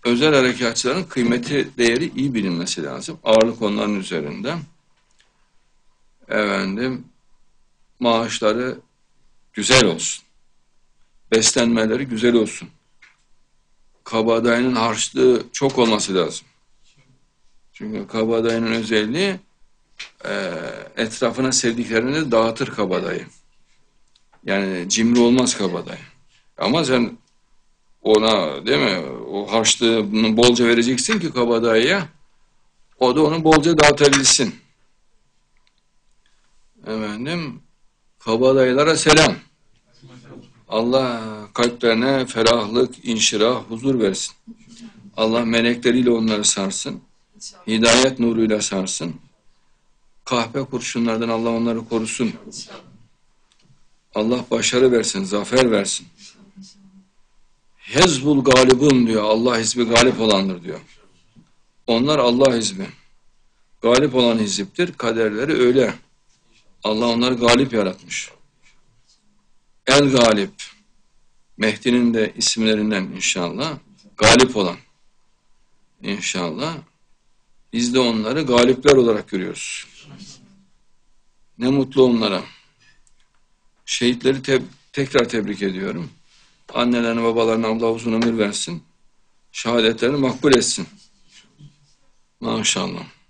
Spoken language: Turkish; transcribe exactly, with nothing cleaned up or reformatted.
özel harekatçıların kıymeti, değeri iyi bilinmesi lazım. Ağırlık onların üzerinde. Efendim, maaşları güzel olsun. Beslenmeleri güzel olsun. Kabadayının harçlığı çok olması lazım. Çünkü kabadayının özelliği e, etrafına sevdiklerini dağıtır kabadayı. Yani cimri olmaz kabadayı. Ama sen ona, değil mi, o harçlığını bolca vereceksin ki kabadayıya, o da onu bolca dağıtabilsin. Efendim, kabadayılara selam. Allah kalplerine ferahlık, inşirah, huzur versin. Allah melekleriyle onları sarsın. Hidayet nuruyla sarsın. Kahpe kurşunlardan Allah onları korusun. Allah başarı versin, zafer versin. Hezbul galibun diyor. Allah hizbi galip olandır diyor. Onlar Allah hizbi. Galip olan hiziptir. Kaderleri öyle. Allah onları galip yaratmış. El Galip. Mehdi'nin de isimlerinden inşallah. Galip olan. İnşallah. Biz de onları galipler olarak görüyoruz. Ne mutlu onlara. Şehitleri te tekrar tebrik ediyorum. Annelerine, babalarına Allah uzun ömür versin. Şehadetlerini makbul etsin. Maşallah.